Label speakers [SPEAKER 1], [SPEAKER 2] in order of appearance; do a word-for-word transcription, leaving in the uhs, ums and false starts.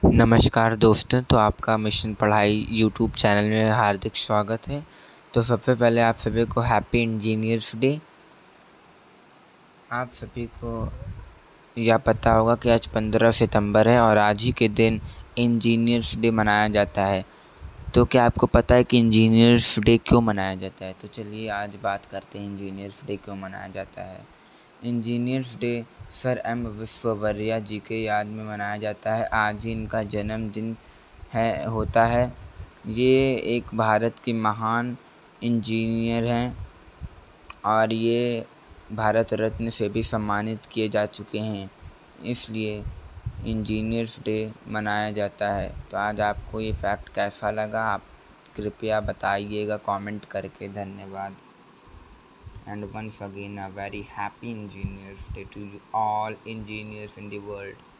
[SPEAKER 1] नमस्कार दोस्तों, तो आपका मिशन पढ़ाई यूट्यूब चैनल में हार्दिक स्वागत है। तो सबसे पहले आप सभी को हैप्पी इंजीनियर्स डे। आप सभी को यह पता होगा कि आज पंद्रह सितंबर है और आज ही के दिन इंजीनियर्स डे मनाया जाता है। तो क्या आपको पता है कि इंजीनियर्स डे क्यों मनाया जाता है? तो चलिए आज बात करते हैं इंजीनियर्स डे क्यों मनाया जाता है। Engineers day sir M Visvesvaraya ji के याद में मनाया जाता है। आज ही इनका जन्मदिन है होता है। ये एक भारत के महान इंजीनियर हैं और ये भारत रत्न से भी सम्मानित किए जा चुके हैं, इसलिए इंजीनियर्स डे मनाया जाता है। तो आज आपको ये फैक्ट कैसा लगा, आप कृपया बताइएगा कमेंट करके। धन्यवाद। And once again, a very happy Engineers Day to you all engineers in the world.